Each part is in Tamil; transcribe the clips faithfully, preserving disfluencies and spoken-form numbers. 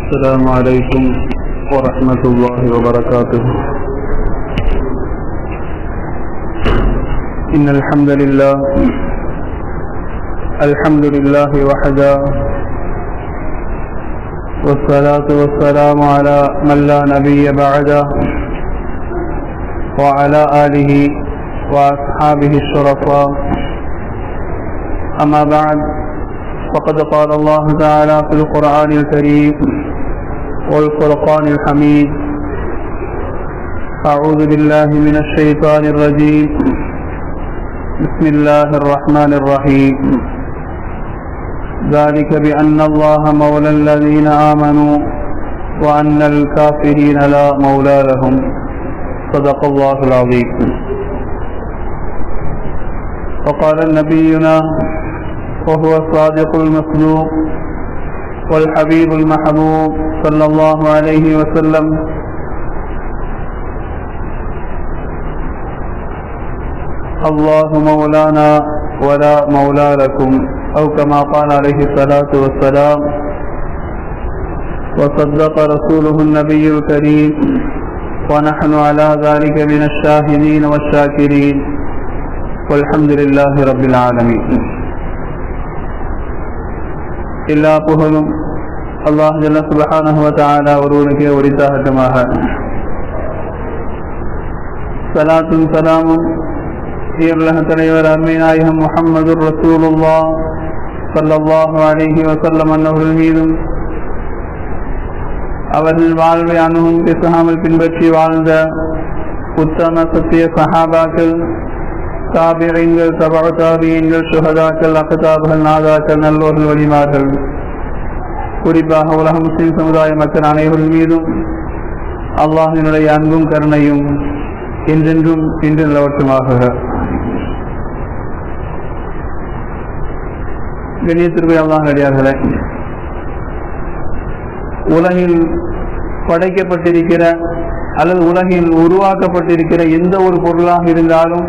السلام عليكم ورحمة الله وبركاته. إن الحمد لله الحمد لله وحده، والصلاة والسلام على من لا نبي بعده، وعلى آله وأصحابه الشرفاء. أما بعد، فقد قال الله تعالى في القرآن الكريم والفرقان الحميد: أعوذ بالله من الشيطان الرجيم، بسم الله الرحمن الرحيم. ذلك بأن الله مولى الذين آمنوا وأن الكافرين لا مولى لهم. صدق الله العظيم. وقال نبينا وهو الصادق المصدوق والحبيب المحبوب صلى الله عليه وسلم: الله مولانا ولا مولى لكم، أو كما قال عليه الصلاة والسلام. وصدق رسوله النبي الكريم، ونحن على ذلك من الشاهدين والشاكرين، والحمد لله رب العالمين. எல்லா புகழும் அல்லாஹ் ஜல்ல சுப்ஹானஹு வ தஆலா ஒருவனுக்கே உரித்தாகட்டுமாக. ஸலாத்தும் ஸலாமும் உலக தலைவர் அருமை நாயகம் முஹம்மதுர் ரசூலுல்லாஹ் ஸல்லல்லாஹு அலைஹி வஸல்லம் அன்னவர்கள் மீதும், அவர்கள் வாழ்வை அணுகும் பேசாமல் பின்பற்றி வாழ்ந்த உத்தம சத்திய சஹாபாக்கள், தாபிஈன்கள், தபஅ தாபிஈன்கள், ஷுஹதாக்கள், அக்தாபுகள், நாதாக்கள், நல்லோர்கள், வலிமார்கள், குறிப்பாக உலக முஸ்லிம் சமுதாய மக்கள் அனைவர்கள் மீதும் அல்லாஹ்வினுடைய அன்பும் கருணையும் என்றென்றும் இன்று நிலவட்டுமாக. கண்ணியத்திற்குரிய அல்லாஹ் அடியார்களே, உலகில் படைக்கப்பட்டிருக்கிற அல்லது உலகில் உருவாக்கப்பட்டிருக்கிற எந்த ஒரு பொருளாக இருந்தாலும்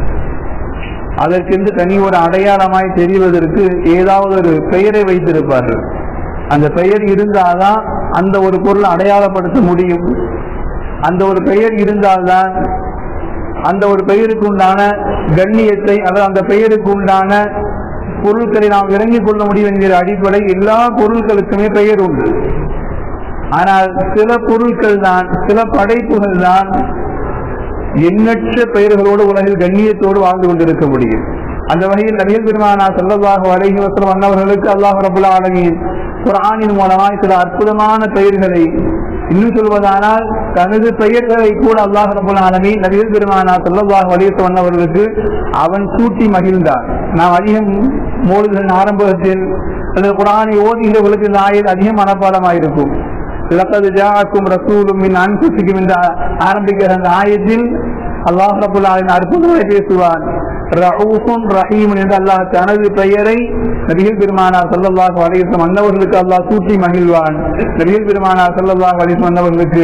அதற்கென்று தனி ஒரு அடையாளமாய் தெரிவதற்கு ஏதாவது ஒரு பெயரை வைத்திருப்பார்கள். அந்த பெயர் இருந்தால்தான் அந்த ஒரு பொருளை அடையாளப்படுத்த முடியும். அந்த ஒரு பெயர் இருந்தால்தான் அந்த ஒரு பெயருக்கு உண்டான கண்ணியத்தை அல்லது அந்த பெயருக்கு உண்டான பொருட்களை நாம் இறங்கிக் கொள்ள முடியும் என்கிற அடிப்படை எல்லா பொருட்களுக்குமே பெயர் உண்டு. ஆனால் சில பொருட்கள் தான், சில படைப்புகள் தான் எண்ணற்ற பெயர்களோடு உலகில் கண்ணியத்தோடு வாழ்ந்து கொண்டிருக்க முடியும். அந்த வகையில் நபிகள் பெருமானார் ஸல்லல்லாஹு அலைஹி வஸல்லம் அன்னவர்களுக்கு அல்லாஹ் ரப்பல் ஆலமீன் குர்ஆனின் மூலமாய் சில அற்புதமான பெயர்களை, இன்னும் சொல்வதானால் தனது பெயர்களை கூட அல்லாஹ் ரப்பல் ஆலமீன் நபிகள் பெருமானார் ஸல்லல்லாஹு அலைஹி வஸல்லம் அன்னவர்களுக்கு அவன் சூட்டி மகிழ்ந்தார். நாம் அதிகம் மௌலிதின் ஆரம்பத்தில் அந்த குர்ஆனை ஓதுகிறவர்களுக்கு இந்த ஆயத் அதிகம் மனப்பாடமாயிருக்கும். லக்கத் ஜாஅக்கும் ரசூலும் மின் அன்ஃபுசிக்கும் என்ற ஆரம்பிக்கிற அந்த ஆயத்தில் அல்லாஹ் ரப்பல் ஆலமீன் அற்புதமாக பேசுவான். ரഊஃபுன் ரஹீம் என்ற அல்லாஹ் தனது பெயரை நபிகள் பெருமானார் ஸல்லல்லாஹு அலைஹி வஸல்லம் அன்னவர்களுக்கு அல்லாஹ் சூட்டி மகிழ்வான். நபிகள் பெருமானார் ஸல்லல்லாஹு அலைஹி வஸல்லம் அன்னவர்களுக்கு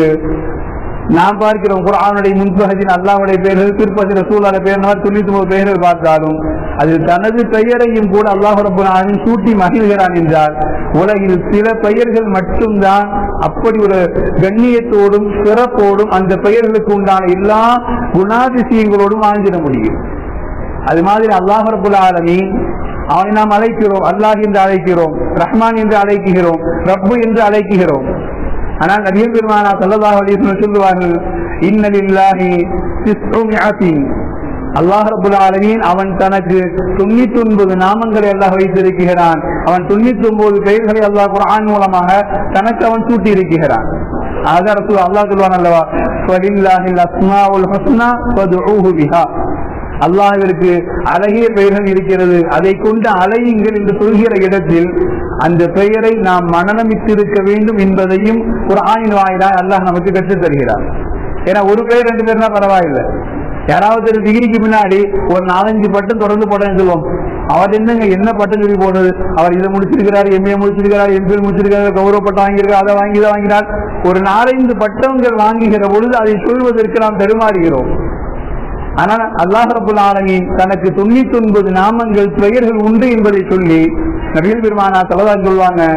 நாம் பார்க்கிறோம் குர்ஆனுடைய முன்பகுதியில் அல்லாஹ்வுடைய பெயர்கள், பிற்பகுதி ரசூலுல்லாஹ் பெயர்கள், தொண்ணூத்தி ஒன்பது பெயர்கள் பார்த்தாலும் அது தனது பெயரையும் கூட அல்லாஹ் ரப்பல் ஆலமீன் சூட்டி மகிழ்கிறான் என்றால், உலகில் சில பெயர்கள் மட்டும்தான் அப்படி ஒரு கண்ணியத்தோடும் சிறப்போடும் அந்த பெயர்களுக்கு உண்டான எல்லா குணாதிசயங்களோடும் வாழ்ந்திட முடியும். அது மாதிரி அல்லாஹ் ரப்பல் ஆலமீன் அவனை நாம் அழைக்கிறோம், அல்லாஹ் என்று அழைக்கிறோம், ரஹ்மான் என்று அழைக்கிறோம், ரப்பு என்று அழைக்கிறோம். ஆனால் நபிகள் பெருமானார் ஸல்லல்லாஹு அலைஹி வஸல்லம் சொல்லுவார்கள்: இன்ன லில்லாஹி திஸ்உமிஅத்தின், அல்லாஹ் ரப்பல் ஆலமீன் அவன் தனக்கு தொண்ணூத்தி ஒன்பது நாமங்களை அல்லாஹ் வைத்திருக்கிறான். அவன் தொண்ணூத்தி ஒன்பது பெயர்களை அல்லாஹ் குர்ஆன் மூலமாக தனக்கு அவன் சூட்டி இருக்கிறான். அதான் ரசூல் அல்லாஹ் சொல்வான் அல்லவா, ஃபலில்லாஹில் அஸ்மாஉல் ஹுஸ்னா ஃபதுஊஹு பிஹா, அல்லாஹ்விற்கு அழகிய பெயர்கள் இருக்கிறது, அதை கொண்டு அழையுங்கள் என்று சொல்கிற இடத்தில் அந்த பெயரை நாம் மனநமித்திருக்க வேண்டும் என்பதையும் குர்ஆனின் வாயிலாக அல்லாஹ் நமக்கு கற்றுத் தருகிறார். ஏன்னா ஒரு பெயர் ரெண்டு பேர்னா பரவாயில்லை. யாராவது டிகிரிக்கு பின்னாடி ஒரு நாலஞ்சு பட்டம் தொடர்ந்து போட்டேன்னு சொல்லுவோம். அவர் என்னங்க என்ன பட்டம் சொல்லி போனது, அவர் இதை முடிச்சிருக்கிறார், எம்ஏ முடிச்சிருக்கிறார், எம்பிஏ முடிச்சிருக்கிறார், கௌரவ பட்டம் வாங்கியிருக்கார், அதை வாங்கி இதை வாங்கினார். ஒரு நாலஞ்சு பட்டங்கள் வாங்குகிற பொழுது அதை சொல்வதற்கு நாம் தடுமாறுகிறோம். ஆனால் அல்லாஹ் ரப்பல் ஆலமீன் தனக்கு தொண்ணூத்தி ஒன்பது நாமங்கள் பெயர்கள் உண்டு என்பதை சொல்லி நபிகள் பெருமானார் ஸல்லல்லாஹு அலைஹி சொல்வாங்க,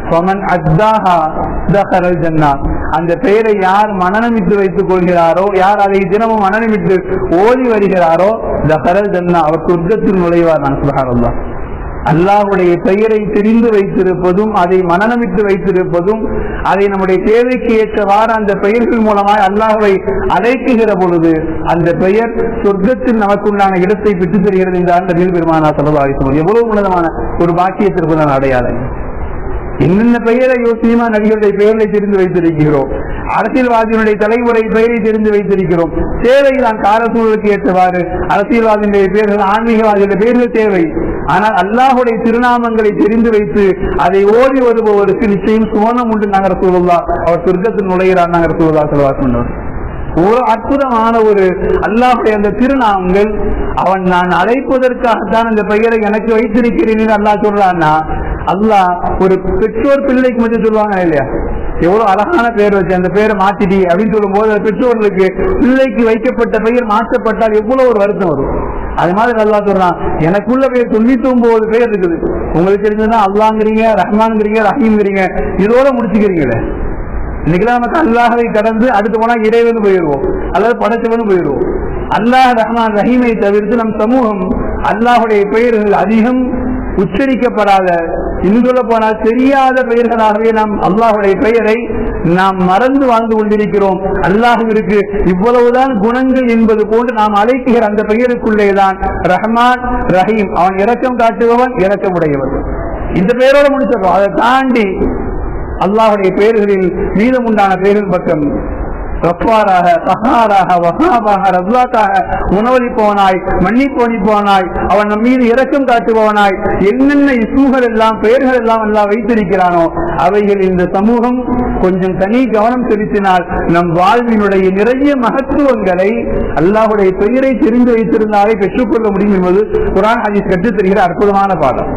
ஃபமன் அத்தாஹா தஹரல் ஜன்னா. அந்த பெயரை யார் மனநமிட்டு வைத்துக் கொள்கிறாரோ, யார் அதை தினமும் மனநமிட்டு ஓதி வருகிறாரோ தஹரல் ஜன்னா, அவர் சொர்க்கத்தில் நுழைவார். நான் சுப்ஹானல்லாஹ். அல்லாஹ்வுடைய பெயரை தெரிந்து வைத்திருப்பதும் அதை மனநமிட்டு வைத்திருப்பதும் அதை நம்முடைய தேவைக்கு ஏற்றவாறு அந்த பெயர்கள் மூலமாக அல்லாஹ்வை அழைக்குகிற பொழுது அந்த பெயர் சொர்க்கத்தில் நமக்குண்டான இடத்தை பெற்றுத் தருகிறது. இந்த ஆண்டு நபிகள் பெருமானார் ஸல்லல்லாஹு அலைஹி வஸல்லம் எவ்வளவு உன்னதமான ஒரு பாக்கியத்திற்கு நான் அடையாளம். என்னென்ன பெயரை யோசிமா நபிகளுடைய பெயரை தெரிந்து வைத்திருக்கிறோம், அரசியல்வாதியினுடைய தலைமுறை பெயரை தெரிந்து வைத்திருக்கிறோம். தேவைதான் கால சூழலுக்கு ஏற்றவாறு அரசியல்வாதியுடைய பெயர்கள், ஆன்மீகவாதியுடைய பெயர்கள் தேவை. ஆனால் அல்லாஹுடைய திருநாமங்களை தெரிந்து வைத்து அதை ஓடி வருபவருக்கு நிச்சயம் சுவனம் உண்டு. நாங்கள் ரசூலுல்லாஹ் அவர் சொர்க்கத்தில் நுழைகிறார். நாங்கள் ரசூலுல்லாஹ் ஸல்லல்லாஹு அலைஹி வஸல்லம் ஒரு அற்புதமான ஒரு அல்லாஹுடைய அந்த திருநாமங்கள். அவன் நான் அழைப்பதற்காகத்தான் அந்த பெயரை எனக்கு வைத்திருக்கிறேன் அல்லாஹ் சொல்றான்னா, அல்லாஹ் ஒரு பெற்றோர் பிள்ளைக்கு மட்டும் சொல்லுவாங்க இல்லையா, எவ்வளவு அழகான பெயர் வச்சு அந்த பெயரை மாத்திடி அப்படின்னு சொல்லும் போது பெற்றோர்களுக்கு பிள்ளைக்கு வைக்கப்பட்ட பெயர் மாற்றப்பட்டால் எவ்வளவு ஒரு வருத்தம் வரும். அது மாதிரி அல்லாஹ் சொல்றான், எனக்குள்ள பேர் தொண்ணூத்தி ஒன்பது பேர் இருக்குது, உங்களுக்கு தெரிஞ்சதுன்னா அல்லாங்கிறீங்க, ரஹ்மான்ங்கிறீங்க, ரஹீம்ங்கிறீங்க, இதோட முடிச்சுக்கிறீங்களே. இன்னைக்கு நமக்கு அல்லாஹை கடந்து அடுத்து போனா இறைவனு போயிடுவோம் அல்லது படைச்சவனு போயிடுவோம். அல்லாஹ் ரஹ்மான் ரஹீமை தவிர்த்து நம் சமூகம் அல்லாஹுடைய பெயர்கள் அதிகம் உச்சரிக்கப்படாத, இன்னும் சொல்ல போனால் தெரியாத பெயர்களாகவே நாம் அல்லாஹுடைய பெயரை நாம் மறந்து வாழ்ந்து கொண்டிருக்கிறோம். அல்லாஹுவிற்கு இவ்வளவுதான் குணங்கள் என்பது போன்று நாம் அழைக்கிற அந்த பெயருக்குள்ளேதான் ரஹ்மான் ரஹீம், அவன் இரக்கம் காட்டுபவன் இரக்கமுடையவன், இந்த பெயரோட முடிச்சிடறோம். அதை தாண்டி அல்லாஹுடைய பெயர்களில் மீதம் உண்டான பெயர்கள் பக்கம் ரஃபாராக, சஹாராக, வஹாபாக, ரஸாக்காக, உணவளிப்பவனாய், மன்னிப்பவனிப்பவனாய், அவன் நம் மீது இரக்கம் காட்டுபவனாய், என்னென்ன இஸ்முகள் எல்லாம் பெயர்கள் எல்லாம் எல்லாம் வைத்திருக்கிறானோ அவைகள் இந்த சமூகம் கொஞ்சம் தனி கவனம் செலுத்தினால் நம் வாழ்வினுடைய நிறைய மகத்துவங்களை அல்லாஹுடைய பெயரை தெரிந்து வைத்திருந்தாலே பெற்றுக்கொள்ள முடியும் என்பது குர்ஆன் ஹதீஸ் கற்றுத் தருகிற அற்புதமான பாடம்.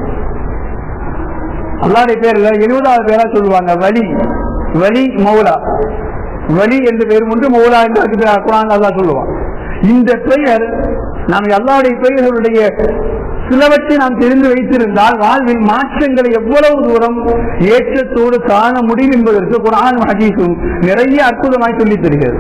அல்லாஹ்வுடைய பேர்ல எழுபதாவது பேரா சொல்லுவாங்க வலி, வலி மௌலா. வலி என்ற பெயர் ஒன்று, மௌலா என்று குர்ஆன் அல்லாஹ் சொல்லுவான். இந்த பெயர் நாம் அல்லாஹ்வுடைய பெயர்களுடைய சிலவற்றை நாம் தெரிந்து வைத்திருந்தால் வாழ்வில் மாற்றங்களை எவ்வளவு தூரம் ஏற்றத்தோடு காண முடியும் என்பதற்கு குர்ஆன் ஹதீஸும் நிறைய அற்புதமாய் சொல்லித் தருகிறது.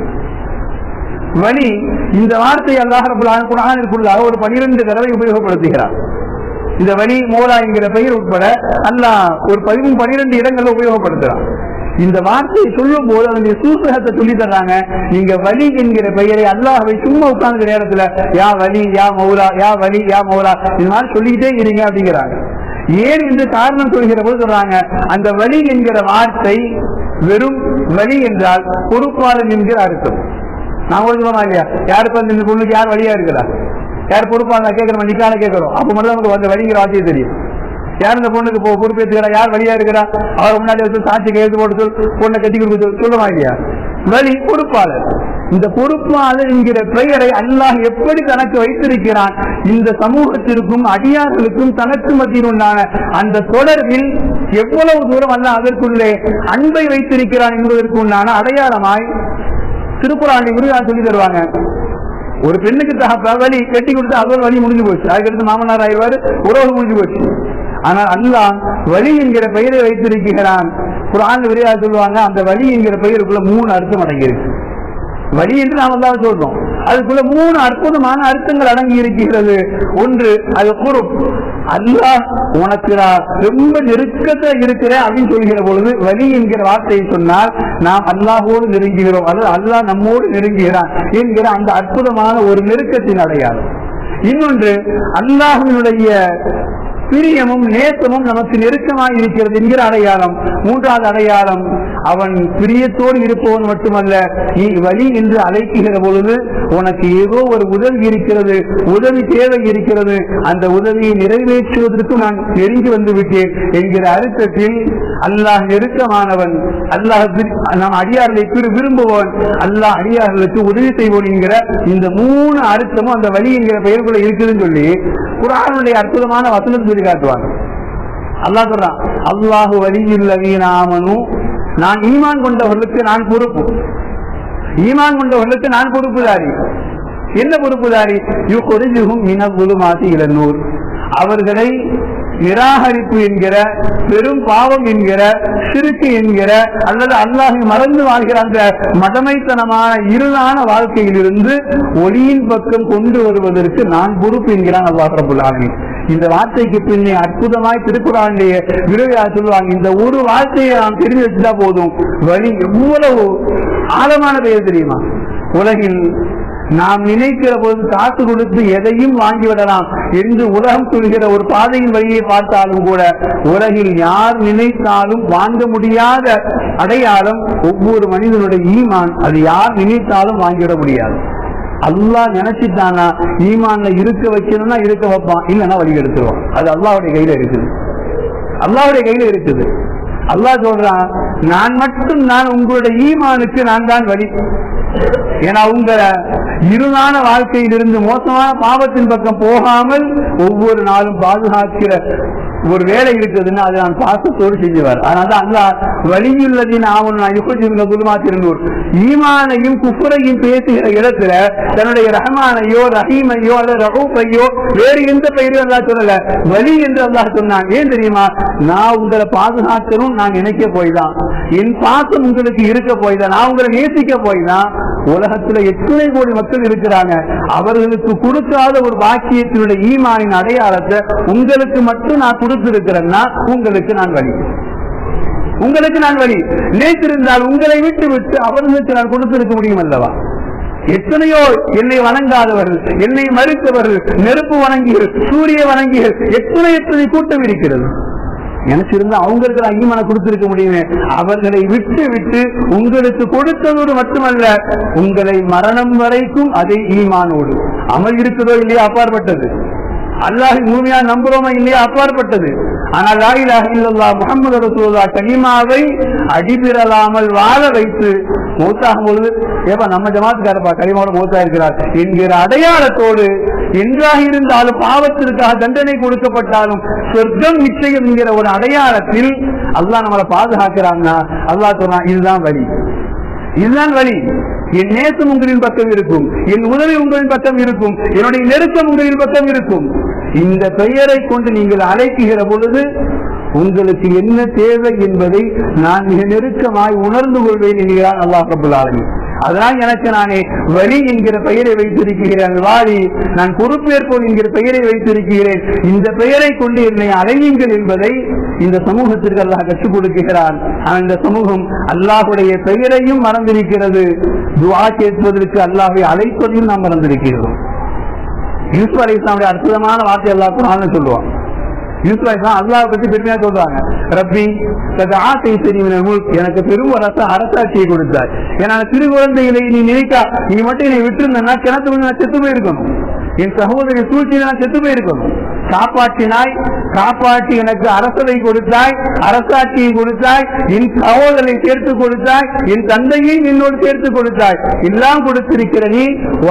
வலி இந்த வார்த்தை அல்லாஹ் ரப்பல் ஆலமீன் குர்ஆனிற்குள்ளாக ஒரு பனிரெண்டு தடவை உபயோகப்படுத்துகிறார். இந்த வலி மௌலா என்கிற பெயர் உட்பட அல்லாஹ் ஒரு பதிமூணு பனிரெண்டு இடங்களில் உபயோகப்படுத்துறான். இந்த வார்த்தையை சொல்லும் போது அதனுடைய சூசகத்தை சொல்லி தர்றாங்க. நீங்க வலி என்கிற பெயரை அல்லாஹ்வை சும்மா உட்கார்ந்த நேரத்துல யா வலி யா மௌலா யா வலி யா மௌலா இது மாதிரி சொல்லிக்கிட்டே இருங்க அப்படிங்கிறாங்க. ஏன் என்று காரணம் சொல்கிற போது சொல்றாங்க, அந்த வலி என்கிற வார்த்தை வெறும் வலி என்றால் பொறுப்பாளன் என்கிற அர்த்தம். நான் சொல்லுமா இல்லையா, யாருக்கு அந்த பொண்ணுக்கு யார் வழியா இருக்கிறா, யார் பொறுப்பாளர் கேட்கிறோம், நிக்கால கேட்கிறோம், அப்ப மட்டும் நமக்கு அந்த வலிங்கிற வார்த்தையை தெரியும். யார் இந்த பொண்ணுக்கு பொறுப்பேற்றுக்கிறா, யார் வழியா இருக்கிறா, அவர் முன்னாடி வச்சு சாட்சி கையெழுத்து போட்டு சொல், பொண்ணை கட்டி கொடுக்க சொல்லுமா இல்லையா, வலி பொறுப்பாளர். இந்த பொறுப்பாளர் என்கிற பெயரை அல்லாஹ் எப்படி தனக்கு வைத்திருக்கிறான், இந்த சமூகத்திற்கும் அடியார்களுக்கும் தனக்கு மத்தியில் உண்டான அந்த தொடர்பில் எவ்வளவு தூரம் அல்லாஹ் அதற்குள்ளே அன்பை வைத்திருக்கிறான் என்பதற்கு உண்டான அடையாளமாய் திருக்குர்ஆனில் முருகன் சொல்லி தருவாங்க. ஒரு பெண்ணுக்கு தகப்ப வலி கட்டி கொடுத்து அதோட வலி முடிஞ்சு போச்சு, அதுக்கடுத்து மாமனார் ஆயிடுவாரு, உறவு முடிஞ்சு போச்சு. ஆனால் அல்லாஹ் வலி என்கிற பெயரை வைத்திருக்கிறான். குர்ஆன்ல விரிவாக சொல்லுவாங்க, அந்த வலி என்கிற பெயருக்குள்ள மூணு அர்த்தம் அடங்கியிருக்கு. வலி என்று நாம் அல்லாஹ் சொல்றோம், அதுக்குள்ள மூணு அற்புதமான அர்த்தங்கள் அடங்கி இருக்கிறது. ஒன்று, அது குர்ப், அல்லாஹ் உனக்கு நான் ரொம்ப நெருக்கத்தை இருக்கிறேன் அப்படின்னு சொல்கிற பொழுது வலி என்கிற வார்த்தையை சொன்னால் நாம் அல்லாஹோடு நெருங்குகிறோம், அதாவது அல்லாஹ் நம்மோடு நெருங்குகிறான் என்கிற அந்த அற்புதமான ஒரு நெருக்கத்தின் அடையாளம். இன்னொன்று, அல்லாஹ்வினுடைய பிரியமும் நேசமும் நமக்கு நெருக்கமாக இருக்கிறது என்கிற அடையாளம். மூன்றாவது அடையாளம், அவன் பிரியத்தோடு இருப்பவன் மட்டுமல்ல, நீ வலி என்று அழைக்குகிற பொழுது உனக்கு ஏதோ ஒரு உதவி இருக்கிறது, உதவி தேவை இருக்கிறது, அந்த உதவியை நிறைவேற்றுவதற்கு நான் நெருங்கி வந்து விட்டேன் என்கிற அர்த்தத்தில் அல்லாஹ் நெருக்கமானவன், அல்லாஹ் நாம் அடியார்களை விரும்புவோன், அல்லாஹ் அடியார்களுக்கு உதவி செய்வோன் என்கிற இந்த மூணு அர்த்தமும் அந்த வலி என்கிற பெயருக்குள்ள இருக்குதுன்னு சொல்லி குர்ஆனுடைய அற்புதமான வசனம் சொல்லி காட்டுவாங்க. அல்லாஹ் சொல்றான், அல்லாஹு வலியுல்லதீன ஆமனு, நான் ஈமான் கொண்டவர்களுக்கு நான் பொறுப்பு, ஈமான் கொண்டவர்களுக்கு நான் பொறுப்புதாரி. என்ன பொறுப்புதாரி? யுக்ரிஜுஹும் மினல் ஸுலுமாத்தி இலன் நூர், அவர்களை நிராகரிப்பு என்கிற பெரும் பாவம் என்கிற சிறுக்கு என்கிற அல்லது அல்லாஹை மறந்து வாழ்கிற அந்த மடமைத்தனமான இருளான வாழ்க்கையில் இருந்து ஒளியின் பக்கம் கொண்டு வருவதற்கு நான் பொறுப்பு என்கிறான் அல்லாஹ் ரப்பல் ஆலமீன். இந்த வார்த்தைக்கு பின்னே அற்புதமாய் திருக்குறானுடைய விரைவா சொல்லுவாங்க, இந்த ஒரு வார்த்தையை நாம் தெரிஞ்சு வச்சுட்டா போதும், வழி எவ்வளவு ஆழமான பெயர் தெரியுமா? உலகில் நாம் நினைக்கிற போது காசு கொடுத்து எதையும் வாங்கிவிடலாம் என்று உலகம் சொல்கிற ஒரு பாதையின் வழியை பார்த்தாலும் கூட உலகில் யார் நினைத்தாலும் வாங்க முடியாத அடையாளம் ஒவ்வொரு மனிதனுடைய ஈமான். அது யார் நினைத்தாலும் வாங்கிவிட முடியாது. அல்லாஹ் நினைச்சிட்டானா ஈமான்ல இருக்க வைக்கணும்னா இருக்க வைப்பான், இல்லைன்னா வழி எடுத்துருவான். அது அல்லாஹ்வுடைய கையில இருக்குது, அல்லாஹ்வுடைய கையில இருக்குது. அல்லாஹ் சொல்றான், நான் மட்டும் நான் உங்களுடைய ஈமானுக்கு நான் தான் வழி. ஏன்னா உங்க இருளான வாழ்க்கையிலிருந்து மோசமான பாவத்தின் பக்கம் போகாமல் ஒவ்வொரு நாளும் பாதுகாக்கிற ஒரு வேலை இருக்குதுன்னா அதை நான் பாசத்தோடு செஞ்சுவார். அதனால அல்லாஹ் வலியுள்ளதின் ஆவணம் ஈமானையும் குஃபரையும் பேசுகிற இடத்துல தன்னுடைய ரஹ்மானையோ ரஹீமையோ அல்லது ரஹூஃபையோ வேறு எந்த பெயரும் அல்லாஹ் சொல்லல, வலி என்று அல்லாஹ் சொன்னான். ஏன் தெரியுமா? நான் உங்களை பாதுகாக்கணும் நான் நினைக்க போய் தான், என் பாசம் உங்களுக்கு இருக்க போய் தான், நான் உங்களை நேசிக்க போய் தான். உலகத்துல எத்தனை கோடி மக்கள் இருக்கிறாங்க, அவர்களுக்கு கொடுக்காத ஒரு பாக்கியத்தினுடைய ஈமானின் அடையாளத்தை உங்களுக்கு மட்டும் நான் கொடுத்திருக்கிறேன்னா உங்களுக்கு நான் வழி, உங்களுக்கு நான் வழி. நேற்றிருந்தால் உங்களை விட்டு விட்டு அவர்களுக்கு நான் கொடுத்திருக்க முடியும் அல்லவா? எத்தனையோ என்னை வணங்காதவர்கள், என்னை மறுத்தவர்கள், நெருப்பு வணங்கிகள், சூரிய வணங்கிகள், எத்தனை எத்தனை கூட்டம் இருக்கிறது. நினைச்சிருந்தா அவங்களுக்கு நான் ஈமானை கொடுத்திருக்க முடியுமே. அவர்களை விட்டு விட்டு உங்களுக்கு கொடுத்ததோடு மட்டுமல்ல, உங்களை மரணம் வரைக்கும் அதே ஈமானோடு அமல் இருக்குதோ இல்லையா அப்பாற்பட்டது, அல்லாஹ் முழுமையா நம்புறோமா இல்லையா அப்பாற்பட்டது. ஆனால் லா இலாஹ இல்லல்லாஹ் முஹம்மது ரசூலுல்லாஹ் கலிமாவை அடிபிரலாமல் வாழ வைத்து மௌத்தாகும் பொழுது ஏப்பா நம்ம ஜமாத்துக்காரப்பா கலிமாவோட மௌத்தா இருக்கிறார் என்கிற அடையாளத்தோடு என்றாக இருந்தாலும் பாவத்திற்காக தண்டனை கொடுக்கப்பட்டாலும் சொர்க்கம் நிச்சயம் என்கிற ஒரு அடையாளத்தில் அல்லாஹ் நம்மளை பாதுகாக்கிறாங்கன்னா அல்லாஹ் சொன்னா இதுதான் வழி, இதுதான் வழி. என் நேசம் உங்களின் பக்கம் இருக்கும், என் உதவி உங்களின் பக்கம் இருக்கும், என்னுடைய நெருக்கம் உங்களின் பக்கம் இருக்கும். இந்த பெயரை கொண்டு நீங்கள் அழைக்குகிற பொழுது உங்களுக்கு என்ன தேவை என்பதை நான் மிக நெருக்கமாய் உணர்ந்து கொள்வேன் என்கிறான் அல்லாஹ் ரப்பல் ஆலமீன். அதனால் எனக்கு நானே வலி என்கிற பெயரை வைத்திருக்கிறேன், வாலி நான் பொறுப்பேற்போம் என்கிற பெயரை வைத்திருக்கிறேன். இந்த பெயரை கொண்டு என்னை அழையுங்கள் என்பதை இந்த சமூகத்திற்கு அல்லாஹ் கற்றுக் கொடுக்கிறான். ஆனால் இந்த சமூகம் அல்லாஹுடைய பெயரையும் மறந்திருக்கிறது, துஆ கேட்பதற்கு அல்லாஹ்வை அழைப்பதையும் நாம் மறந்திருக்கிறோம். யூசுப் அலைஹிஸ்ஸலாமுடைய அற்புதமான வார்த்தை அல்லாஹ் குர்ஆன்ல சொல்லுவான். யூசுப் அலைஹிஸ்ஸலாம் அல்லாஹ்வை பற்றி பெருமையா சொல்றாங்க, ரப்பி கத் ஆதைதனி மினல் முல்க், எனக்கு பெரும் அரசாட்சியை கொடுத்தாய். ஏன்னா சிறு குழந்தைகளை நீ நினைக்கா, நீ மட்டும் என்னை விட்டுருந்தா கிணத்து நான் செத்து போயிருக்கணும், என் சகோதரி சூழ்ச்சியில் நான் செத்து போயிருக்கணும். காப்பாற்றினாய், காப்பாற்றி எனக்கு அரசவை கொடுத்தாய், அரசாட்சியை கொடுத்தாய், என் சகோதரனை சேர்த்து கொடுத்தாய், என் தந்தையை என்னோடு சேர்த்து கொடுத்தாய், எல்லாம் கொடுத்திருக்கிற நீ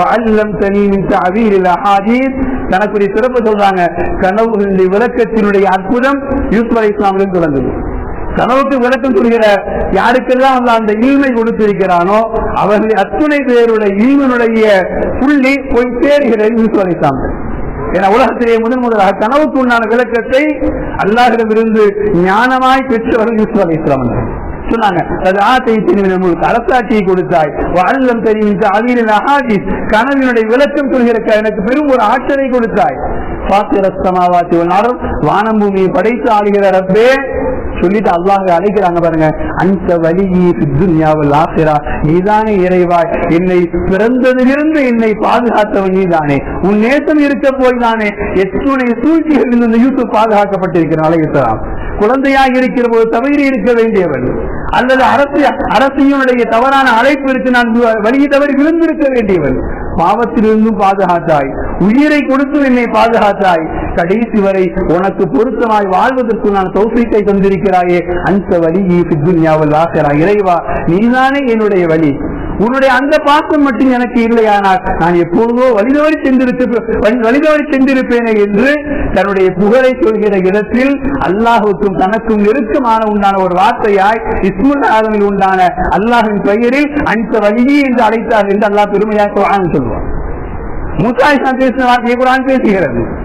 தனக்குரிய சிறப்பு சொல்றாங்க. கனவுகளுடைய விளக்கத்தினுடைய அற்புதம் யூசுப் அலைஹிஸ்ஸலாமிடம் தொடங்குது. கனவுக்கு விளக்கம் சொல்கிற யாருக்கெல்லாம் அந்த இல்மை கொடுத்திருக்கிறானோ அவர்கள் அத்துணை பேருடைய இல்மனுடைய புள்ளி போய் சேருகிற யூசுப் அலைஹிஸ்ஸலாம். ஏன்னா உலகத்திலே முதன் முதலாக கனவுக்கு உண்டான விளக்கத்தை அல்லாஹ்விடமிருந்து ஞானமாய் பெற்றவர்கள் யூசுப் அலைஹிஸ்ஸலாம் சொன்னாங்க. அரசாட்சியை கொடுத்தாய், வஅல்லம் தனி தஅவீல் அஹாதீஸ், கனவினுடைய விளக்கம் சொல்கிற எனக்கு பெரும் ஒரு ஆற்றலை கொடுத்தாய். ஃபாத்திரஸ் ஸமாவாத்தி வல் அர்த், வானம் பூமியை படைத்து ஆளுகிற ரப்பே சொல்லிட்டு அல்லாஹ் அழைக்கிறாங்க பாருங்க. அந்த வலியி ஃபித் துன்யா வல் ஆখিরা, நீதானே இறைவாய், என்னை பிறந்ததிலிருந்து என்னை பாதுகாத்தவன் நீதானே, உன் நேசம் இருக்க போய் தானே எத்துணை சூழ்ச்சிகள் இந்த யூசுப் பாதுகாக்கப்பட்டிருக்கிறான் அலைஹிஸ்ஸலாம். குழந்தையாக இருக்கிற போது தவறி இருக்க வேண்டியவன், அல்லது அரசு அரசியனுடைய தவறான அழைப்பிற்கு நான் வழியை தவறி விழுந்திருக்க வேண்டியவன், பாவத்திலிருந்தும் பாதுகாத்தாய், உயிரை கொடுத்து என்னை பாதுகாத்தாய், கடைசி வரை உனக்கு பொருத்தமாய் வாழ்வதற்கு நான் தௌஃபீக்கை தந்திருக்கிறாயே. அந்த வலியி ஃபித் துன்யா வல் ஆখিরা, இறைவா நீதானே என்னுடைய வழி, உன்னுடைய அந்த பாசம் மட்டும் எனக்கு இல்லையானால் நான் எப்பொழுதோ வலிதவறி சென்றிருப்பேன் வலிதவறி சென்றிருப்பேனே என்று தன்னுடைய புகழை சொல்கிற இடத்தில் அல்லாஹுக்கும் தனக்கும் நெருக்கமான உண்டான ஒரு வார்த்தையாய் இஸ்முல் ஆதமில் உண்டான அல்லாஹின் பெயரில் அந்த வலியை என்று அழைத்தார் என்று அல்லாஹ் பெருமையாக குர்ஆன் சொல்வார். மூசா அலைஹிஸ்ஸலாம் பேசின வார்த்தையை குர்ஆன் பேசுகிறது.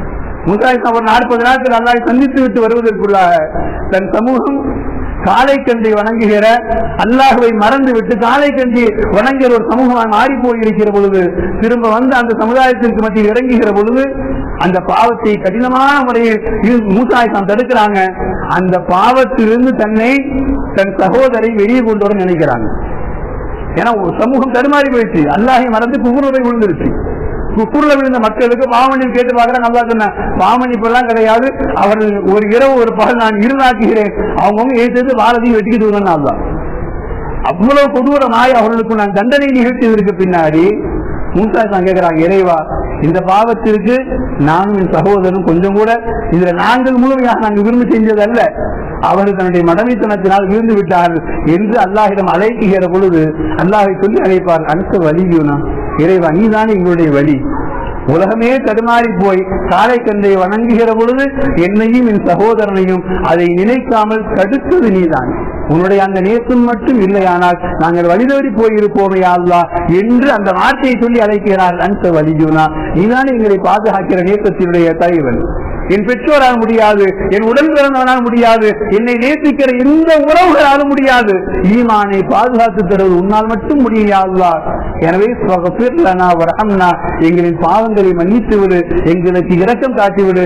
மூசா ஒரு நாற்பது நாட்கள் அல்லாஹ்வை சந்தித்து விட்டு வருவதற்குள்ளாக தன் சமூகம் காளை கன்றை வணங்குகிற, அல்லாஹ்வை மறந்து விட்டு காளை கன்றை வணங்குகிற ஒரு சமூகமாக மாறி போயிருக்கிற பொழுது திரும்ப வந்து அந்த சமுதாயத்திற்கு மத்தியில் இறங்குகிற பொழுது அந்த பாவத்தை கடினமான முறையில் மூசா தான் தடுக்கிறாங்க. அந்த பாவத்திலிருந்து தன்னை தன் சகோதரை வெளியே கொண்டு வர நினைக்கிறாங்க. ஏன்னா சமூகம் தடுமாறி போயிடுச்சு, அல்லாஹை மறந்து குஃப்ருல விழுந்துருச்சு. குஃப்ருல விழுந்த மக்களுக்கு பாவமணி கேட்டு பார்க்கற, நல்லா சொன்ன பாவமணிப்பு எல்லாம் கிடையாது, அவர்கள் ஒரு இரவு ஒரு பகல் நான் இருளாக்குகிறேன், அவங்கவுங்க ஏற்றது வாரத்தையும் வெட்டிக்கிட்டு வருவேன். தான் அவ்வளவு கொடூரமாய் அவர்களுக்கு நான் தண்டனை நிகழ்த்தியதற்கு பின்னாடி மூசா தான் கேட்கிறாங்க, இறைவா இந்த பாவத்திற்கு நானும் என் சகோதரனும் கொஞ்சம் கூட இதுல நாங்கள் முழுமையாக நாங்கள் விரும்பி செஞ்சதல்ல, அவர்கள் தன்னுடைய மடமைத்தனத்தினால் விழுந்து விட்டார்கள் என்று அல்லாஹிடம் அழைக்குகிற பொழுது அல்லாஹை சொல்லி அழைப்பார், அடுத்த வலியுனா இறைவா நீதானே எங்களுடைய வழி. உலகமே தடுமாறி போய் காளை கன்றை வணங்குகிற பொழுது என்னையும் என் சகோதரனையும் அதை நினைக்காமல் தடுத்தது நீதான். உன்னுடைய அந்த நேசம் மட்டும் இல்லையானால் நாங்கள் வழிதவறி போயிருப்போமே அல்லாஹ் என்று அந்த வார்த்தையை சொல்லி அழைக்கிறார். அந்த வலியுனா நீதானே எங்களை பாதுகாக்கிற நேசத்தினுடைய தலைவன். என் பெற்றோரால் முடியாது, என் உடன் பிறந்தவனால் முடியாது, என்னை நேசிக்கிற எந்த உறவுகளாலும் முடியாது, ஈமானை பாதுகாத்து தருவது உன்னால் மட்டும் முடியா அல்லாஹ். எனவே எங்களின் பாவங்களை மன்னித்து விடு, எங்களுக்கு இரக்கம் காட்டிவிடு.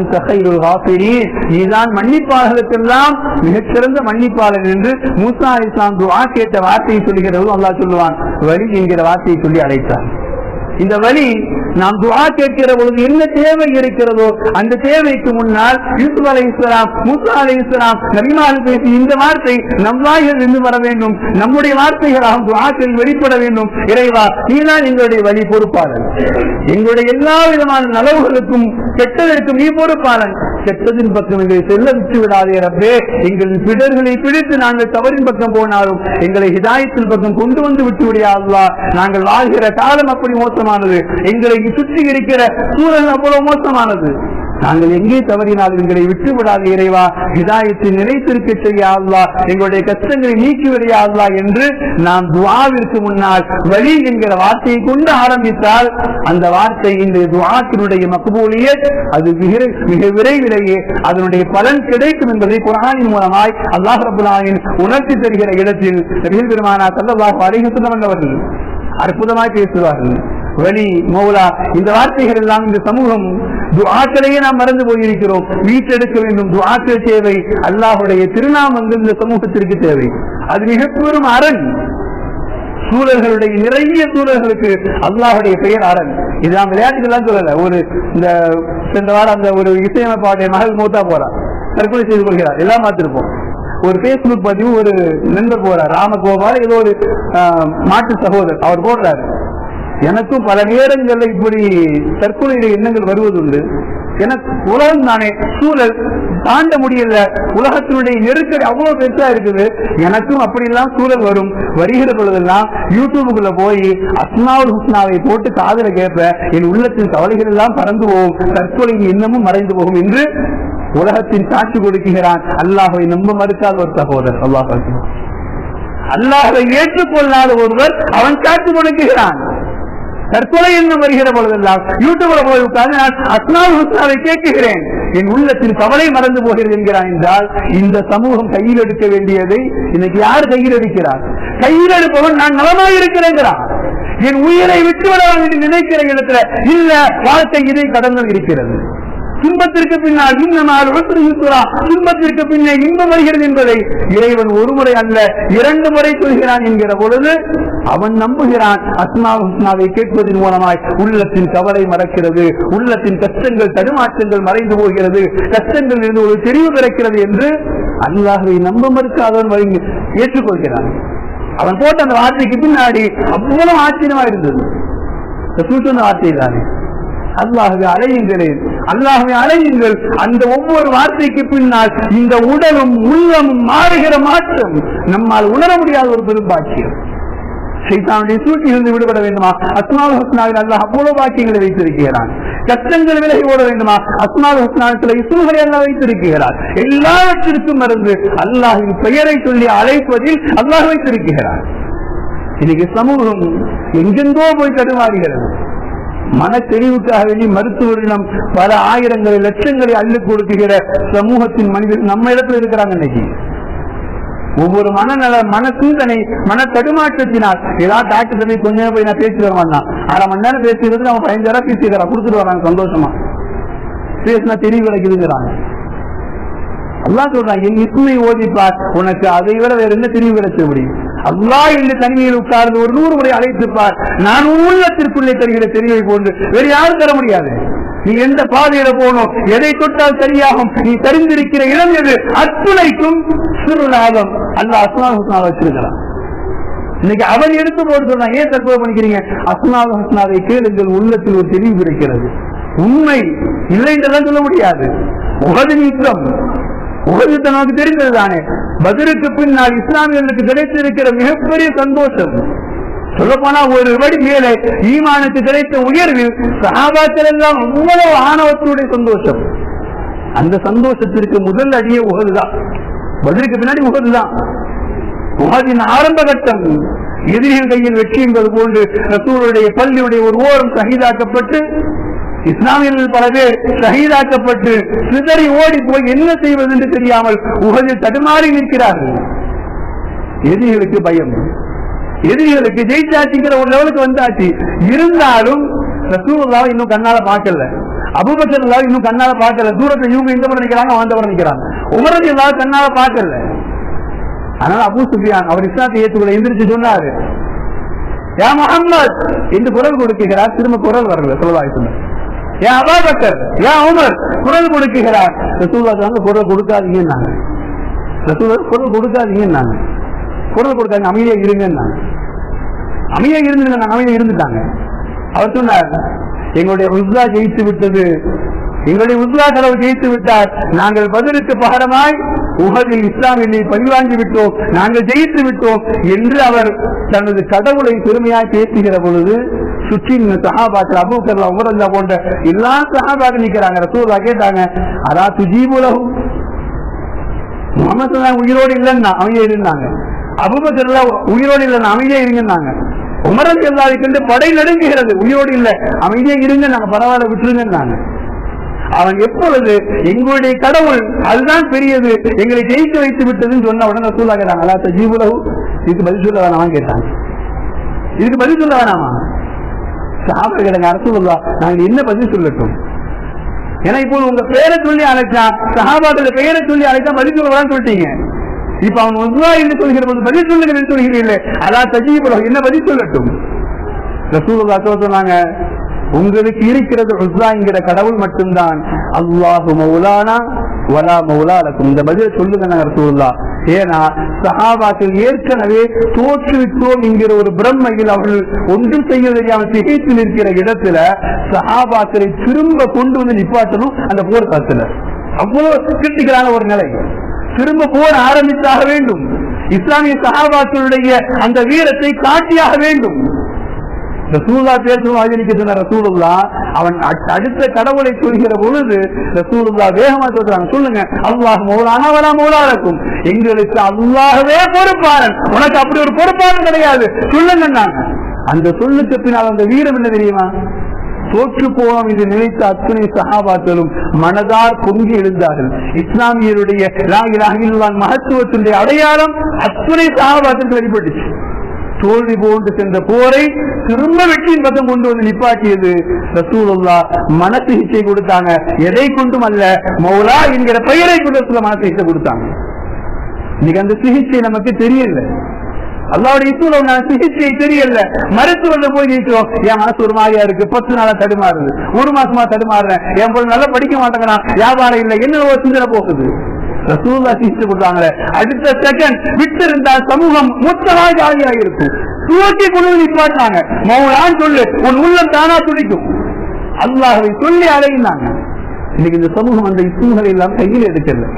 நீதான் மன்னிப்பாளர்களுக்கெல்லாம் மிகச்சிறந்த மன்னிப்பாளர் என்று மூசா அலைஹிஸ்ஸலாம் துஆ கேட்ட வார்த்தையை சொல்லுகிறது. அல்லாஹ் சொல்லுவான், வலி என்கிற வார்த்தையை சொல்லி அழைத்தார். இந்த வழி நாம் துஆ கேட்கிற பொழுது என்ன தேவை இருக்கிறதோ அந்த தேவைக்கு முன்னால் யூசுப் அலைஹிஸ்ஸலாம், மூசா அலைஹிஸ்ஸலாம் நபிமார்கள் பேசி இந்த வார்த்தை நம் வாயில் இருந்து வர வேண்டும், நம்முடைய வார்த்தைகளாக துஆக்கள் வெளிப்பட வேண்டும். இறைவா நீதான் எங்களுடைய வழி பொறுப்பாளன், எங்களுடைய எல்லா விதமான நலவுகளுக்கும் கெட்டதற்கும் நீ பொறுப்பாளன். கெட்டதின் பக்கம் எங்களை செல்ல விட்டு விடாதே ரப்பே, எங்களின் பிடர்களை பிடித்து நாங்கள் தவறின் பக்கம் போனாலும் எங்களை ஹிதாயத்தின் பக்கம் கொண்டு வந்து விட்டு விடியா அல்லாஹ். நாங்கள் வாழ்கிற காலம் அப்படி மோசமானது, எங்களை சுற்றி இருக்கிற சூழல் அவ்வளவு மோசமானது, நாங்கள் எங்கே தவறினாலும் எங்களை விட்டு விடாது இறைவா, ஹிதாயத்தை நிலைத்திருக்க செய்ய அல்லாஹ், எங்களுடைய கஷ்டங்களை நீக்கிவிடையா அல்லாஹ் என்று நாம் துஆவிற்கு முன்னால் வலி என்கிற வார்த்தையை கொண்டு ஆரம்பித்தால் அந்த வார்த்தை இந்த துஆக்கினுடைய மக்பூலியத் அது மிக விரைவிலேயே அதனுடைய பலன் கிடைக்கும் என்பதை குர்ஆனின் மூலமாய் அல்லாஹ் ரப்பல் ஆலமீன் உணர்த்தி தருகிற இடத்தில் நபிகள் பெருமானார் ஸல்லல்லாஹு அலைஹி வஸல்லம் அவர்கள் அற்புதமாய் பேசுவார்கள். வலி மௌலா இந்த வார்த்தைகள் எல்லாம் இந்த சமூகம் துஆக்களையே நாம் மறந்து போயிருக்கிறோம். மீட்டெடுக்க வேண்டும், துஆக்கள் தேவை, அல்லாஹுடைய திருநாமங்கள் இந்த சமூகத்திற்கு தேவை. அது மிக பெரும் அரண். சூழல்களுடைய நிறைய சூழல்களுக்கு அல்லாஹுடைய பெயர் அரண். இது நாம் விளையாட்டுகள்லாம் சொல்லல. ஒரு இந்த சென்ற வாரம் அந்த ஒரு இசையமைப்பாடைய மகள் மூத்தா போறா, தற்கொலை செய்து கொள்கிறார், எல்லாம் பார்த்திருப்போம். ஒரு பேஸ்புக் பதிவு ஒரு நண்பர் போறார், ராமகோபால் ஏதோ ஒரு மாட்டு சகோதரர், அவர் போடுறாரு, எனக்கும் பல நேரங்களில் இப்படி தற்கொலை எண்ணங்கள் வருவதுண்டு. எனக்கு உலகம் தானே சூழல் தாண்ட முடியல, உலகத்தினுடைய நெருக்கடி அவ்வளவு பெருசா இருக்குது, எனக்கும் அப்படிலாம் சூழல் வரும். வருகிற பொழுதெல்லாம் யூடியூபுக்குள்ள போய் அஸ்மாவுல் ஹுஸ்னாவை போட்டு காதல கேட்ப, என் உள்ளத்தின் கவலைகள் எல்லாம் பறந்து போகும், தற்கொலை இன்னமும் மறைந்து போகும் என்று உலகத்தின் சாட்சி கொடுக்கிறான். அல்லாஹ்வை நம்ப மறுக்காத ஒரு சகோதரர், அல்லாஹ் அல்லாஹ்வை ஏற்றுக்கொள்ளாத ஒருவர் அவன் சாட்சி கொடுக்கிறான். தற்கொலை என்று வருகிற பொழுதெல்லாம் யூடியூப்ல போய் உட்கார்ந்து நான் அஸ்மாவுல் ஹுஸ்னாவை கேட்கிறேன், என் உள்ளத்தில் கவலை மறந்து போகிறது என்கிறான். என்றால் இந்த சமூகம் கையில் எடுக்க வேண்டியதை இன்னைக்கு யார் கையில் எடுக்கிறார்? கையில் எடுப்பவன் நான் நலமாக இருக்கிறேங்கிறான். என் உயிரை விட்டுவிடலாம் என்று நினைக்கிற இடத்துல இல்ல, வாழ்க்கை இதை கடந்து இருக்கிறது. துன்பத்திற்கு பின்னால் இன்னமால் துன்பத்திற்கு பின்னே இன்பம் வருகிறது என்பதை இறைவன் ஒரு முறை அல்ல இரண்டு முறை சொல்கிறான் என்கிற பொழுது அவன் நம்புகிறான். அஸ்மாவுல் ஹுஸ்னாவை கேட்பதன் மூலமாய் உள்ளத்தின் கவலை மறக்கிறது, உள்ளத்தின் கஷ்டங்கள் தடுமாற்றங்கள் மறைந்து போகிறது, கஷ்டங்கள் இருந்து ஒரு தெளிவு பிறக்கிறது என்று அல்லாஹ்வை நம்ப மறுக்காதவன் வழங்கி ஏற்றுக்கொள்கிறான். அவன் போட்ட அந்த வார்த்தைக்கு பின்னாடி அவ்வளவு ஆச்சரியமா இருந்தது. வார்த்தை தானே அல்லாஹ்வை அழையுங்களேன், அல்லாஹ்வை அழையுங்கள். அந்த ஒவ்வொரு வார்த்தைக்கு பின்னால் இந்த உடலும் உள்ளமும் மாறுகிற மாற்றம் நம்மால் உணர முடியாத ஒரு பெரும் பாக்கியம். ஷைத்தானுடைய சூழ்ச்சியிலிருந்து விடுபட வேண்டுமா? அஸ்மாவுல் ஹுஸ்னாவில் அல்லாஹ் அவ்வளவு பாக்கியங்களை வைத்திருக்கிறான். கஷ்டங்கள் விலகி ஓட வேண்டுமா? அஸ்மாவுல் ஹுஸ்னாவில் இஸ்முகளை எல்லாம் வைத்திருக்கிறார். எல்லாவற்றிற்கும் மருந்து அல்லாஹ்வின் பெயரை சொல்லி அழைப்பதில் அல்லாஹ் வைத்திருக்கிறார். இன்னைக்கு சமூகம் எங்கெங்கோ போய் தடுமாறுகிறது. மன தெளிவுக்காக வேண்டி மருத்துவரிடம் பல ஆயிரங்களை லட்சங்களை அள்ளி கொடுக்குகிற சமூகத்தின் மனிதர் நம்ம இடத்துல இருக்கிறாங்க. இன்னைக்கு ஒவ்வொரு மனநல மன சிந்தனை மன தடுமாற்றத்தினால் ஏதாவது டாக்டர் சொல்லி கொஞ்சம் போய் நான் பேசி வருவான், அரை மணி நேரம் பேசுறது அவன் பதினஞ்சாயிரம் பேசிக்கிறான், கொடுத்துட்டு வராங்க சந்தோஷமா, பேசினா தெளிவு கிடைக்குதுங்கிறாங்க. அல்லாஹ் சொல்றான், என் இஸ்மை ஓதிப்பார், உனக்கு அதை விட வேற என்ன தெளிவு கிடைச்ச முடியும்? அல்லாஹ் இந்த தனிமையில் உட்கார்ந்து ஒரு நூறு முறை அழைத்துப்பார், நான் உள்ளத்திற்குள்ளே தருகிற தெளிவை போன்று வேறு யாரும் தர முடியாது. நீ எந்த பாதையில போனோம், எதை தொட்டால் சரியாகும், நீ தெரிந்திருக்கிற இடம் எது, அத்துணைக்கும் சிறுநாதம் அல்லாஹ் அஸ்மாஉல் ஹுஸ்னா வச்சிருக்கிறான். இன்னைக்கு அவன் எடுத்து போட்டு சொன்னா, ஏன் தற்கொலை பண்ணிக்கிறீங்க? அஸ்மாஉல் ஹுஸ்னாவை கேளுங்கள், உள்ளத்தில் ஒரு தெளிவு கிடைக்கிறது. உண்மை இல்லை என்றெல்லாம் சொல்ல முடியாது. உஹது யுத்தம், உஹது நமக்கு தெரிந்தது தானே. பத்ருக்கு பின்னால் இஸ்லாமியர்களுக்கு கிடைத்திருக்கிற மிகப்பெரிய சந்தோஷம், சொல்ல போனா ஒரு வடி மேலே ஈமானுக்கு கிடைத்த உயர்வில் சஹாபாக்கள் எல்லாம் அவ்வளவு ஆணவத்துடைய சந்தோஷம். அந்த சந்தோஷத்திற்கு முதல் அடியே உஹதுதான். பத்ருக்கு பின்னாடி உஹதுதான். உஹதின் ஆரம்ப கட்டம் எதிரிகள் கையில் வெற்றி என்பது போன்று ரசூலுடைய பள்ளியுடைய ஒரு ஓரம் ஷஹீதாக்கப்பட்டு, இஸ்லாமியர்கள் பல பேர் ஷஹீதாக்கப்பட்டு சிதறி ஓடி போய் என்ன செய்வது என்று தெரியாமல் உஹதில் தடுமாறி நிற்கிறார்கள். எதிரிகளுக்கு பயம், எதிரிகளுக்கு ஜெயிச்சாச்சுங்கிற ஒரு லெவலுக்கு வந்தாச்சு. இருந்தாலும் ரசூலுல்லாஹ் இன்னும் கண்ணால பார்க்கல, அபூபக்கர் ரலியல்லாஹு இன்னும் கண்ணால பார்க்கல. தூரத்தை இவங்க இந்த பக்கம் நிக்கிறாங்க, அந்த பக்கம் நிக்கிறாங்க. உமர் ரலியல்லாஹு கண்ணால பார்க்கல. அதனால அபூ சுஃபியான் அவர் இஸ்லாத்தை ஏற்றுக்கொள்ள எந்திரிச்சு சொன்னாரு, யா முஹம்மத் என்று குரல் கொடுக்கிறார். திரும்ப குரல் வரல. ஸல்லல்லாஹு அலைஹி வஸல்லம் யா அபூபக்கர் யா உமர் குரல் கொடுக்கிறார். ரசூலுல்லாஹ் சொன்னாங்க, குரல் கொடுக்காதீங்கன்னாங்க. ரசூலுல்லாஹ் குரல் கொடுக்காதீங்கன்னாங்க. குரல் கொடுக்காங்க, அமைதியா இருங்கன்னாங்க. அமைதியா இருந்துங்க, அமைதியா இருந்துட்டாங்க. அவர் சொன்னார், எங்களுடைய உஸ்லா ஜெயித்து விட்டது, எங்களுடைய உஸ்லா கடவுள் ஜெயித்து விட்டார். நாங்கள் பதிலுக்கு பகரமாய் உஹதில் இஸ்லாமியை பழிவாங்கி விட்டோம், நாங்கள் ஜெயித்து விட்டோம் என்று அவர் தனது கடவுளை பெருமையாய் பேசுகிற பொழுது சுற்றி சஹாபாக்கள் அபூபக்கர் உமர் ரலியல்லாஹு போன்ற எல்லா சஹாபாக்கள் நிற்கிறாங்க. ரசூலுல்லாஹ் கேட்டாங்க, அதா துஜீபுலஹு, முஹம்மது ஸல்லல்லாஹு உயிரோடு இல்லைன்னா அமைதியா இருந்தாங்க. அபூபக்கர் உயிரோடு இல்லைன்னா அமைதியா இருங்கன்னாங்க. உமர் ரலியல்லாஹு கண்டு படை நடுங்குகிறது, உயிரோடு இல்லை அமைதியா இருங்க, நாங்க பரவாயில்ல விட்டுருங்கன்னாங்க. அவன் எப்பொழுது எங்களுடைய கடவுள் அதுதான் பெரியது, எங்களை ஜெயிக்க வைத்து விட்டதுன்னு சொன்ன உடனே ரசூலுல்லாஹ் கேட்டாங்க, அல்லா தஜீபுலஹு, இதுக்கு பதில் சொல்ல வேணாமா கேட்டாங்க. இதுக்கு பதில் சொல்ல வேணாமா? சஹாபாக்கள் கேட்டாங்க, ரசூலுல்லாஹ் நாங்க என்ன பதில் சொல்லட்டும்? ஏன்னா இப்போ உங்க பெயரை சொல்லி அழைச்சா, சஹாபாக்கள் பெயரை சொல்லி அழைச்சா பதில் சொல்லலாம்னு சொல்லிட்டீங்க. இப்ப அவன் உஸ்லா என்று சொல்கிற போது பதில் சொல்லுங்க சொல்கிறீர்களே, அல்லா தஜீபுலஹு, என்ன பதில் சொல்லட்டும்? ரசூலுல்லாஹ் சொன்னாங்க, உங்களுக்கு இருக்கிறது உஸ்லா என்கிற கடவுள் மட்டும்தான், அல்லாஹு மௌலானா வலா மௌலா லக்கும். இந்த பதிலை சொல்லுங்க ரசூலுல்லாஹ். ஏன்னா சஹாபாக்கள் ஏற்கனவே தோற்றுவிட்டோம் என்கிற ஒரு பிரம்மையில் அவர்கள் ஒன்றும் செய்ய தெரியாமல் திகைத்து நிற்கிற இடத்துல சஹாபாக்களை திரும்ப கொண்டு வந்து நிப்பாட்டணும். அந்த போர் காலத்துல அவ்வளவு கிரிட்டிக்கலான ஒரு நிலை. திரும்ப போர் ஆரம்பித்தாக வேண்டும். இஸ்லாமிய சஹாபாக்களுடைய அந்த வீரத்தை காட்டியாக வேண்டும். ரசூலுல்லாஹ் பேசும் ஆஜரிக்க சொன்ன ரசூலுல்லாஹ் அவன் அடுத்த கடவுளை சொல்கிற பொழுது ரசூலுல்லாஹ் வேகமா சொல்றாங்க, சொல்லுங்க அல்லாஹ் மௌலானா வலா மௌலா லக்கும், எங்களுக்கு அல்லாஹ்வே பொறுப்பாளன், உனக்கு அப்படி ஒரு பொறுப்பாளன் கிடையாது, சொல்லுங்க. அந்த சொல்லுக்கு பின்னால் அந்த வீரம் என்ன தெரியுமா? தோற்று போவோம் என்று நினைத்த அத்தனை சஹாபாக்களும் மனதார் பொங்கி எழுந்தார்கள். இஸ்லாமியருடைய லா இலாஹ இல்லல்லாஹ் மகத்துவத்தினுடைய அடையாளம் அத்தனை சஹாபாக்களுக்கு வெளிப்பட்டுச்சு. தோல்வி போன்று சென்ற போரை திரும்ப வெற்றியின் பக்கம் கொண்டு வந்து நிப்பாட்டியது ரசூலுல்லாஹ். மன சிகிச்சை கொடுத்தாங்க, எதை கொண்டும் அல்ல, மௌலா என்கிற பெயரை கொண்டு மன சிகிச்சை கொடுத்தாங்க. இன்னைக்கு அந்த சிகிச்சை நமக்கு தெரியல. அல்லாஹ்வுடைய இஸ்லாம் சிகிச்சை தெரியல. மருத்துவர்கள் போய் நிற்கிறோம், என் மனசு ஒரு மாதிரியா இருக்கு, பத்து நாளா தடுமாறுது, ஒரு மாசமா தடுமாறுறேன், என் பொருள் நல்லா படிக்க மாட்டேங்கிறான், வியாபாரம் இல்லை, என்ன சிந்தனை போகுது. ரசூலுல்லாஹ் சிகிச்சை கொடுத்தாங்களே, அடுத்த செகண்ட் விட்டு இருந்தால் சமூகம் மொத்தமாக ஜாலியாக இருக்கும். துவக்கி கொண்டு நிப்பாட்டினாங்க, மௌலான்னு சொல்லு, உன் உள்ளம் தானா துடிக்கும், அல்லாஹ்வை சொல்லி அழைந்தாங்க. இன்னைக்கு இந்த சமூகம் அந்த இஸ்முகளை எல்லாம் கையில் எடுக்கல,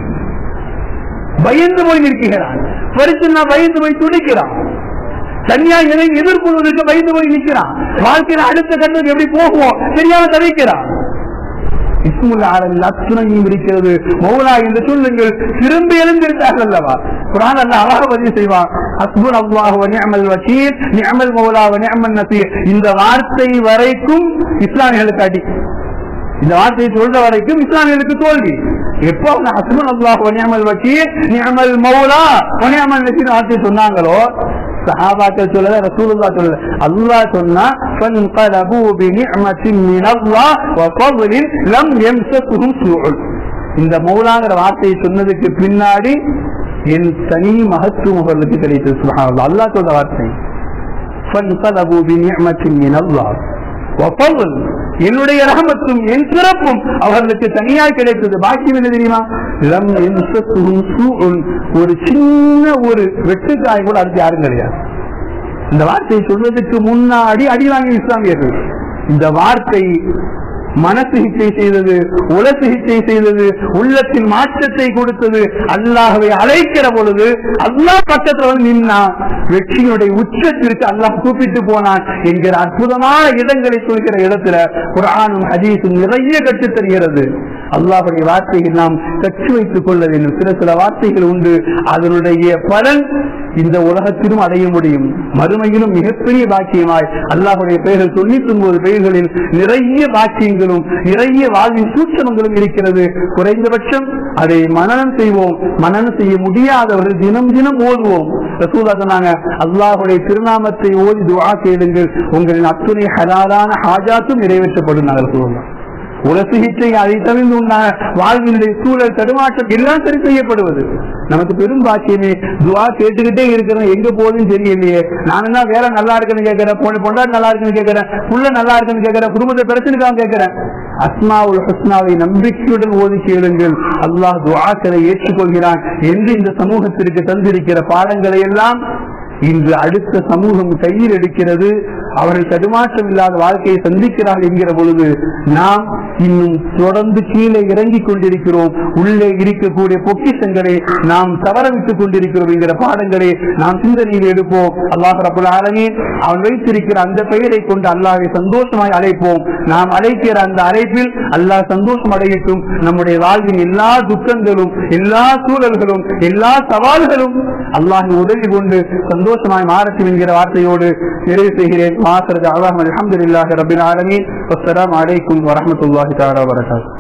பயந்து போய் நிற்கிறான். பரிசுன்னா பயந்து போய் துடிக்கிறான். தனியா எதை எதிர்கொள்வதற்கு பயந்து போய் நிற்கிறான். வாழ்க்கையில அடுத்த கட்டத்துக்கு எப்படி போகுவோம் தெரியாம தவிக்கிறான். இஸ்முல் ஆரம்பில் அத்துணையும் இருக்கிறது. மௌலா என்று சொல்லுங்கள், திரும்பி எழுந்திருந்தார்கள் அல்லவா? குர்ஆன் அல்லாஹ் அழகாக பதிவு செய்வான். ஹஸ்புனல்லாஹு வ நிஅமல் வக்கீல் நிஅமல் மௌலா வ நிஅமன் நசீர் இந்த வார்த்தை வரைக்கும் இஸ்லாமியர்களுக்கு அடி. இந்த வார்த்தையை சொல்ற வரைக்கும் இஸ்லாமியர்களுக்கு தோல்வி. எப்போ அவங்க ஹஸ்புனல்லாஹு வ நிஅமல் வக்கீல் நிஅமல் மௌலா வ நிஅமன் நசீர் வார்த்தை சொன்னாங்களோ சஹாபாக்கள் சொல்லல, ரசூலுல்லாஹ் சொல்லல, அல்லாஹ் சொன்னா ஃபன்கலபு பிநிஅமத்தின் மினல்லாஹ் வ ஃபضலின் லம் யம்ஸகுஹும் சூஉ. இந்த மௌலாங்கிற வார்த்தையை சொன்னதுக்கு பின்னாடி என் தனி மகத்துவம் அவர்களுக்கு கிடைத்தது. சுப்ஹானல்லாஹ், அல்லாஹ் சொல்ற வார்த்தை ஃபன்கலபு பிநிஅமத்தின் மினல்லாஹ் வ ஃபضல், என்னுடைய ரஹமத்தும் என் சிறப்பும் அவர்களுக்கு தனியாக கிடைத்தது. பாக்கியம் என்ன தெரியுமா? லம் யம்ஸகுஹும் சூஉ, ஒரு சின்ன ஒரு வெட்டுக்காய் கூட அடுத்து யாரும் கிடையாது. இந்த வார்த்தையை சொல்வதற்கு முன்னாடி அடி வாங்கிய இஸ்லாமியர்கள். இந்த வார்த்தை மன சிகிச்சை செய்தது, உல சிகிச்சை செய்தது, உள்ளத்தின் மாற்றத்தை கொடுத்தது. அல்லாஹ்வை அழைக்கிற பொழுது அல்லாஹ் பக்கத்துல வந்து நின்னா வெற்றியுடைய உச்சத்திற்கு அல்லாஹ் கூப்பிட்டு போனான் என்கிற அற்புதமான இடங்களை சொல்கிற இடத்துல குர்ஆனும் ஹதீஸும் நிறைய கற்றுத் தருகிறது. அல்லாஹ்வுடைய வார்த்தையை நாம் கற்று வைத்துக் கொள்ள வேண்டும். சில சில வார்த்தைகள் உண்டு, அதனுடைய பலன் இந்த உலகத்திலும் அடைய முடியும், மறுமையிலும் மிகப்பெரிய பாக்கியமாய் அல்லாஹ்வுடைய பெயர்கள் தொண்ணூத்தி ஒன்பது பெயர்களில் நிறைய பாக்கியங்களும் நிறைய வாழ்வின் சூட்சமங்களும் இருக்கிறது. குறைந்தபட்சம் அதை மனனம் செய்வோம். மனனம் செய்ய முடியாதவர்கள் தினம் தினம் ஓதுவோம். ரசூலுல்லாஹ் சொன்னாங்க, அல்லாஹ்வுடைய திருநாமத்தை ஓதி துஆ செய்யுங்கள், உங்களின் அத்துணை ஹலாலான ஹாஜாத்தும் நிறைவேற்றப்படும். ரசூலுல்லாஹ் உல சிகிச்சை அதை தவிர்த்து உண்டான வாழ்வினுடைய சூழல் தடுமாற்றம் எல்லாம் சரி செய்யப்படுவது நமக்கு பெரும் பாக்கியமே. துவா கேட்டுக்கிட்டே இருக்கிறோம், எங்க போகுதுன்னு தெரியலையே. நானும் தான் வேலை நல்லா இருக்குன்னு கேட்கிறேன், பொண்ணு பொண்டாட்டி நல்லா இருக்குன்னு கேட்கிறேன், புள்ள நல்லா இருக்குன்னு கேட்கிறேன், குடும்பத்தை பிரச்சனைக்காக கேட்கிறேன். அஸ்மாவுல் ஹுஸ்னாவை நம்பிக்கையுடன் ஓதி கேளுங்கள், அல்லாஹ் துஆக்களை ஏற்றுக்கொள்கிறான் என்று இந்த சமூகத்திற்கு தந்திருக்கிற பாடங்களை எல்லாம் இன்று அடுத்த சமூகம் கையில் எடுக்கிறது. அவர்கள் தடுமாற்றம் இல்லாத வாழ்க்கையை சந்திக்கிறார்கள் என்கிற பொழுது நாம் இன்னும் தொடர்ந்து கீழே இறங்கிக் கொண்டிருக்கிறோம். உள்ளே இருக்கக்கூடிய பொக்கிஷங்களை நாம் தவறவிட்டுக் கொண்டிருக்கிறோம் என்கிற பாடங்களை நாம் சிந்தனையில் எடுப்போம். அல்லாஹ் ரப்பல் ஆலமீன் அவன் வைத்திருக்கிற அந்த பெயரை கொண்டு அல்லாஹ்வை சந்தோஷமாய் அழைப்போம். நாம் அழைக்கிற அந்த அழைப்பில் அல்லாஹ் சந்தோஷம் அடையட்டும். நம்முடைய வாழ்வின் எல்லா துக்கங்களும் எல்லா சூழல்களும் எல்லா சவால்களும் அல்லாஹ்வின் உதவி கொண்டு சந்தோஷமாய் மாறட்டும் என்கிற வார்த்தையோடு நிறைவு செய்கிறேன். மாசரது அல்லாஹ் அல்ஹம்துலில்லாஹி ரப்பில் ஆலமீன். வஸ்ஸலாமு அலைக்கும் வரஹ்மத்துல்லாஹி தஆலா வபரகாத்துஹு.